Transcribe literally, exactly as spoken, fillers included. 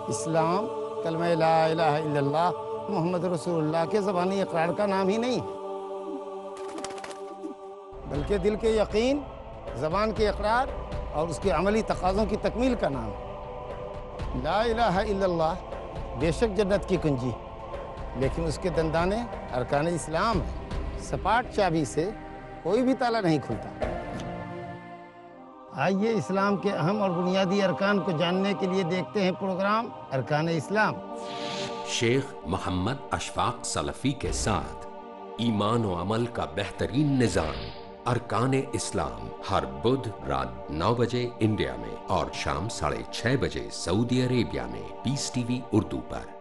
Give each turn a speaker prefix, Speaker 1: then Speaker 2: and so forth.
Speaker 1: इस्लाम कलमा ला इलाहा इल्लल्लाह मोहम्मद रसूलुल्लाह के ज़बानी इकरार का नाम ही नहीं, बल्कि दिल के यकीन, ज़बान के इकरार और उसके अमली तकाज़ों की तकमील का नाम। ला इलाहा इल्लल्लाह बेशक जन्नत की कुंजी, लेकिन उसके दंदाने अरकान इस्लाम है। सपाट चाबी से कोई भी ताला नहीं खुलता। आइए इस्लाम के अहम और बुनियादी अरकान को जानने के लिए देखते हैं प्रोग्राम अरकान इस्लाम।
Speaker 2: शेख मोहम्मद अशफाक सलफ़ी के साथ ईमान व अमल का बेहतरीन निज़ाम अरकान इस्लाम, हर बुध रात नौ बजे इंडिया में और शाम साढ़े छह बजे सऊदी अरेबिया में पीस टीवी उर्दू पर।